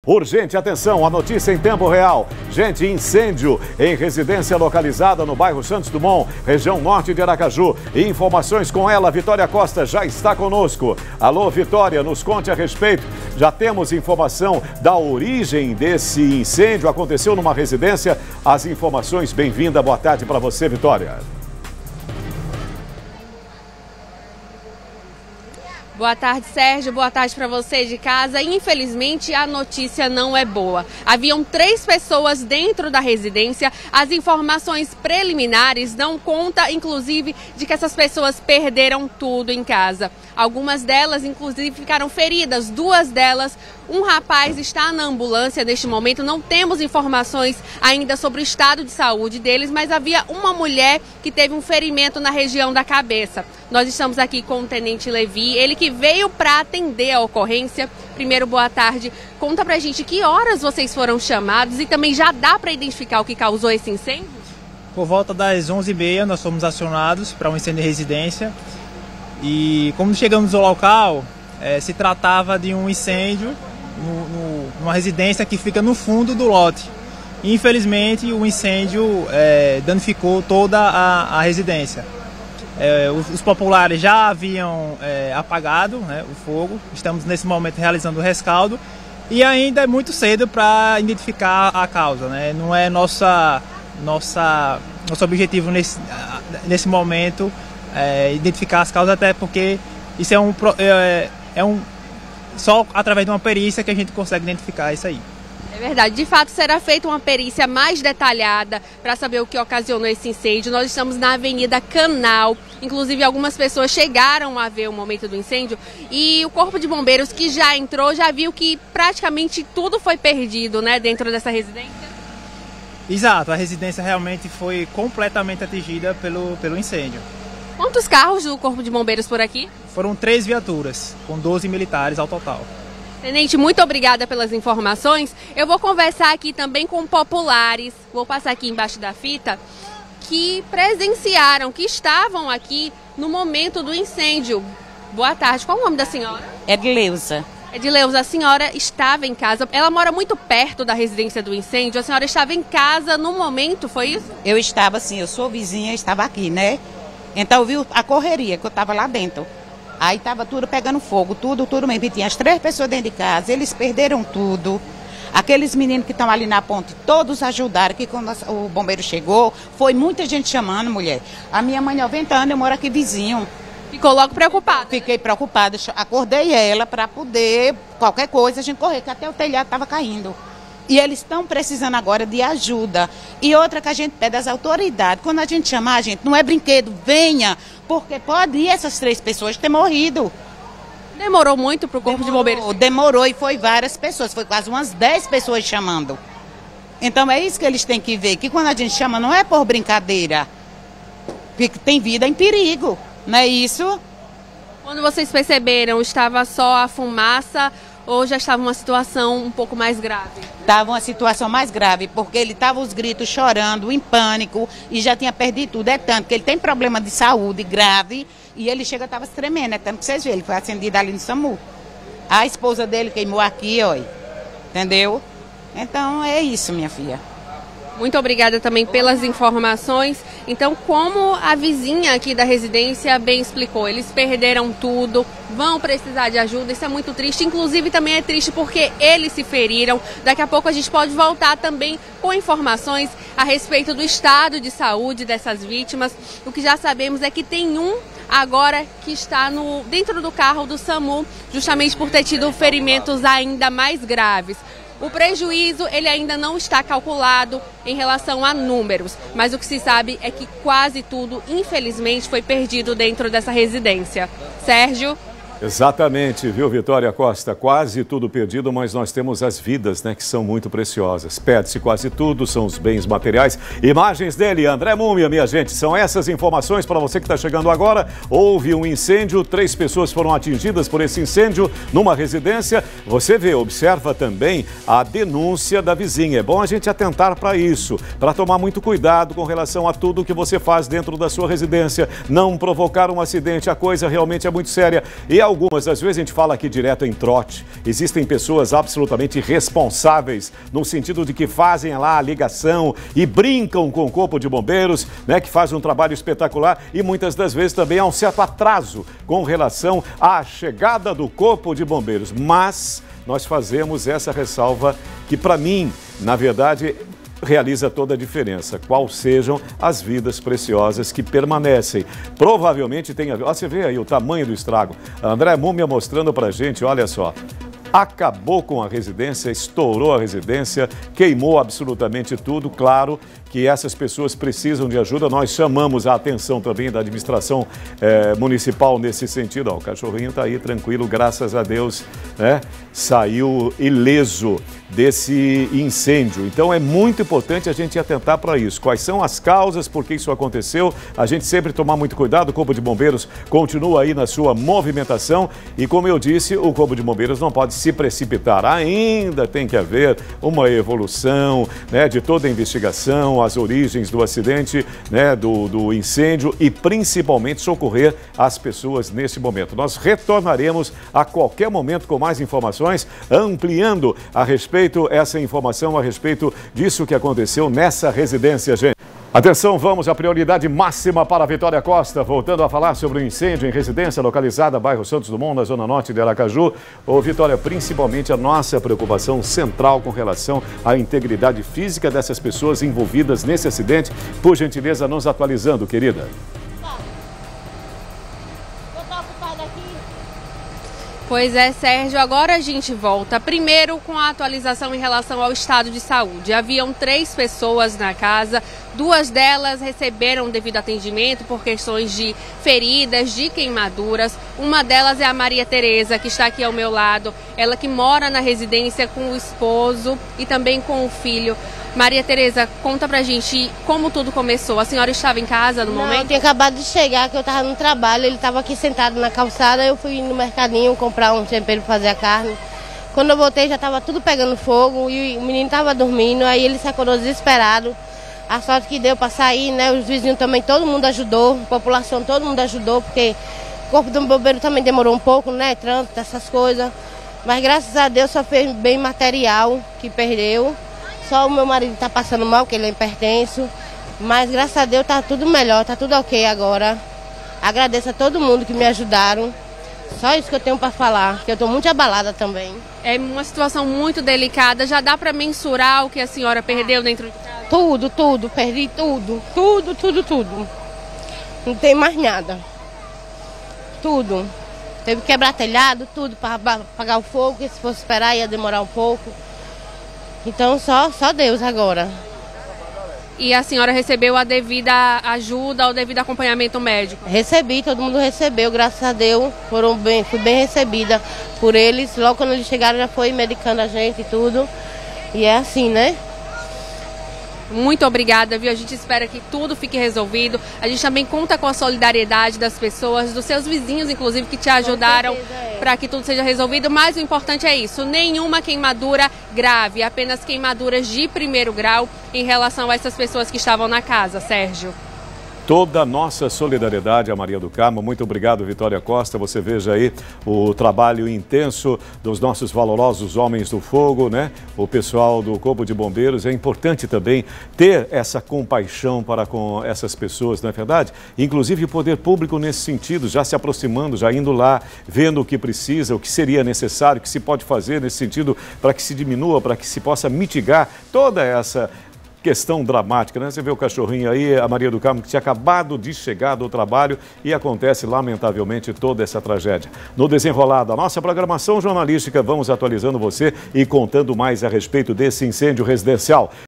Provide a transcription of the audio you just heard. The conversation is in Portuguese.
Urgente, atenção, a notícia em tempo real. Gente, incêndio em residência localizada no bairro Santos Dumont, região norte de Aracaju. Informações com ela, Vitória Costa já está conosco. Alô, Vitória, nos conte a respeito. Já temos informação da origem desse incêndio, aconteceu numa residência. As informações, bem-vinda, boa tarde para você, Vitória. Boa tarde, Sérgio. Boa tarde para você de casa. Infelizmente, a notícia não é boa. Haviam 3 pessoas dentro da residência. As informações preliminares dão conta, inclusive, de que essas pessoas perderam tudo em casa. Algumas delas, inclusive, ficaram feridas. 2 delas, um rapaz está na ambulância neste momento. Não temos informações ainda sobre o estado de saúde deles, mas havia uma mulher que teve um ferimento na região da cabeça. Nós estamos aqui com o Tenente Levi, ele que veio para atender a ocorrência. Primeiro, boa tarde. Conta pra gente que horas vocês foram chamados e também já dá para identificar o que causou esse incêndio? Por volta das 11h30 nós fomos acionados para um incêndio de residência e como chegamos ao local, se tratava de um incêndio numa residência que fica no fundo do lote. Infelizmente o incêndio danificou toda a residência. Os populares já haviam apagado, né, o fogo. Estamos nesse momento realizando o rescaldo e ainda é muito cedo para identificar a causa, né? Não é nosso objetivo nesse momento identificar as causas, até porque isso só através de uma perícia que a gente consegue identificar isso aí. É verdade, de fato será feita uma perícia mais detalhada para saber o que ocasionou esse incêndio. Nós estamos na Avenida Canal, inclusive algumas pessoas chegaram a ver o momento do incêndio e o Corpo de Bombeiros que já entrou, já viu que praticamente tudo foi perdido, né, dentro dessa residência? Exato, a residência realmente foi completamente atingida pelo incêndio. Quantos carros do Corpo de Bombeiros por aqui? Foram 3 viaturas, com 12 militares ao total. Tenente, muito obrigada pelas informações. Eu vou conversar aqui também com populares, vou passar aqui embaixo da fita, que presenciaram, que estavam aqui no momento do incêndio. Boa tarde, qual o nome da senhora? Edileuza. Edileuza, a senhora estava em casa, ela mora muito perto da residência do incêndio, a senhora estava em casa no momento, foi isso? Eu estava assim, eu sou vizinha, estava aqui, né? Então eu vi a correria, que eu estava lá dentro. Aí estava tudo pegando fogo, tudo mesmo. E tinha as 3 pessoas dentro de casa, eles perderam tudo. Aqueles meninos que estão ali na ponte, todos ajudaram, que quando o bombeiro chegou, foi muita gente chamando, mulher. A minha mãe, 90 anos, eu moro aqui vizinho. Ficou logo preocupada? Fiquei preocupada, acordei ela para poder, qualquer coisa, a gente correr, que até o telhado estava caindo. E eles estão precisando agora de ajuda. E outra que a gente pede às autoridades, quando a gente chamar, a gente não é brinquedo, venha, porque pode ir essas 3 pessoas ter morrido. Demorou muito para o Corpo de Bombeiros? Demorou e foi várias pessoas, foi quase umas 10 pessoas chamando. Então é isso que eles têm que ver, que quando a gente chama não é por brincadeira, porque tem vida em perigo, não é isso? Quando vocês perceberam, estava só a fumaça ou já estava uma situação um pouco mais grave? Estava uma situação mais grave, porque ele estava os gritos chorando, em pânico, e já tinha perdido tudo. É tanto que ele tem problema de saúde grave, e ele chega, estava se tremendo, é tanto que vocês viram, ele foi acendido ali no SAMU. A esposa dele queimou aqui, ó, entendeu? Então é isso, minha filha. Muito obrigada também pelas informações. Então, como a vizinha aqui da residência bem explicou, eles perderam tudo, vão precisar de ajuda, isso é muito triste. Inclusive, também é triste porque eles se feriram. Daqui a pouco a gente pode voltar também com informações a respeito do estado de saúde dessas vítimas. O que já sabemos é que tem um agora que está dentro do carro do SAMU, justamente por ter tido ferimentos ainda mais graves. O prejuízo ele ainda não está calculado em relação a números, mas o que se sabe é que quase tudo, infelizmente, foi perdido dentro dessa residência. Sérgio? Exatamente, viu, Vitória Costa? Quase tudo perdido, mas nós temos as vidas, né, que são muito preciosas. Perde-se quase tudo, são os bens materiais. Imagens dele, André Múmia, minha gente. São essas informações para você que está chegando agora. Houve um incêndio, 3 pessoas foram atingidas por esse incêndio numa residência. Você vê, observa também a denúncia da vizinha. É bom a gente atentar para isso, para tomar muito cuidado com relação a tudo que você faz dentro da sua residência. Não provocar um acidente, a coisa realmente é muito séria. E algumas das vezes a gente fala aqui direto em trote. Existem pessoas absolutamente responsáveis, no sentido de que fazem lá a ligação e brincam com o Corpo de Bombeiros, né, que fazem um trabalho espetacular e muitas das vezes também há um certo atraso com relação à chegada do Corpo de Bombeiros. Mas nós fazemos essa ressalva que, para mim, na verdade, realiza toda a diferença, quais sejam as vidas preciosas que permanecem. Provavelmente tem a ver, você vê aí o tamanho do estrago. André Múmia mostrando pra gente, olha só, acabou com a residência, estourou a residência, queimou absolutamente tudo. Claro que essas pessoas precisam de ajuda. Nós chamamos a atenção também da administração municipal nesse sentido. Ó, o cachorrinho está aí tranquilo, graças a Deus, né? Saiu ileso desse incêndio. Então é muito importante a gente atentar para isso. Quais são as causas, por que isso aconteceu? A gente sempre tomar muito cuidado. O Corpo de Bombeiros continua aí na sua movimentação e, como eu disse, o Corpo de Bombeiros não pode se precipitar. Ainda tem que haver uma evolução, né, de toda a investigação, as origens do acidente, né, do incêndio e principalmente socorrer as pessoas nesse momento. Nós retornaremos a qualquer momento com mais informações, ampliando essa informação a respeito disso que aconteceu nessa residência, gente. Atenção, vamos à prioridade máxima para a Vitória Costa. Voltando a falar sobre o incêndio em residência localizada no bairro Santos Dumont, na zona norte de Aracaju. Ô, Vitória, principalmente a nossa preocupação central com relação à integridade física dessas pessoas envolvidas nesse acidente. Por gentileza, nos atualizando, querida. Pois é, Sérgio, agora a gente volta primeiro com a atualização em relação ao estado de saúde. Haviam 3 pessoas na casa, 2 delas receberam devido atendimento por questões de feridas, de queimaduras. Uma delas é a Maria Tereza, que está aqui ao meu lado, ela que mora na residência com o esposo e também com o filho. Maria Tereza, conta pra gente como tudo começou. A senhora estava em casa no momento? Não, eu tinha acabado de chegar, que eu estava no trabalho, ele estava aqui sentado na calçada, eu fui no mercadinho comprar um tempero para fazer a carne. Quando eu voltei já estava tudo pegando fogo e o menino estava dormindo, aí ele se acordou desesperado. A sorte que deu para sair, né? Os vizinhos também, todo mundo ajudou, a população, todo mundo ajudou, porque o Corpo do Bombeiro também demorou um pouco, né? Trânsito, essas coisas. Mas graças a Deus só fez bem material que perdeu. Só o meu marido está passando mal, que ele é hipertenso. Mas graças a Deus está tudo melhor, está tudo ok agora. Agradeço a todo mundo que me ajudaram. Só isso que eu tenho para falar, que eu estou muito abalada também. É uma situação muito delicada. Já dá para mensurar o que a senhora perdeu dentro de casa? Tudo, perdi tudo. Tudo. Não tem mais nada. Tudo. Teve que quebrar telhado, tudo para apagar o fogo, que se fosse esperar ia demorar um pouco. Então só Deus agora. E a senhora recebeu a devida ajuda, o devido acompanhamento médico? Recebi, todo mundo recebeu, graças a Deus. Fui bem recebida por eles. Logo quando eles chegaram já foi medicando a gente e tudo. E é assim, né? Muito obrigada, viu? A gente espera que tudo fique resolvido. A gente também conta com a solidariedade das pessoas, dos seus vizinhos, inclusive, que te ajudaram para que tudo seja resolvido. Mas o importante é isso, nenhuma queimadura grave, apenas queimaduras de 1º grau em relação a essas pessoas que estavam na casa, Sérgio. Toda a nossa solidariedade a Maria do Carmo. Muito obrigado, Vitória Costa. Você veja aí o trabalho intenso dos nossos valorosos homens do fogo, né? O pessoal do Corpo de Bombeiros. É importante também ter essa compaixão para com essas pessoas, não é verdade? Inclusive o poder público nesse sentido, já se aproximando, já indo lá, vendo o que precisa, o que seria necessário, o que se pode fazer nesse sentido para que se diminua, para que se possa mitigar toda essa questão dramática, né? Você vê o cachorrinho aí, a Maria do Carmo, que tinha acabado de chegar do trabalho e acontece, lamentavelmente, toda essa tragédia. No desenrolar da nossa programação jornalística, vamos atualizando você e contando mais a respeito desse incêndio residencial.